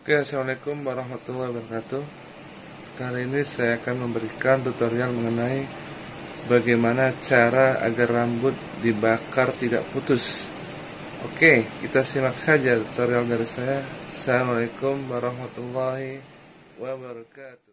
Oke, assalamualaikum warahmatullahi wabarakatuh. Kali ini saya akan memberikan tutorial mengenai bagaimana cara agar rambut dibakar tidak putus. Oke, kita simak saja tutorial dari saya. Assalamualaikum warahmatullahi wabarakatuh.